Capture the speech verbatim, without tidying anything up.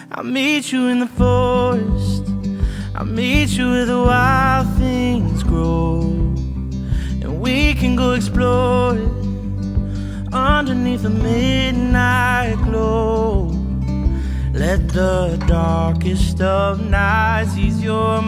I'll meet you in the forest, I'll meet you where the wild things grow, and we can go exploring underneath the midnight glow. Let the darkest of nights ease your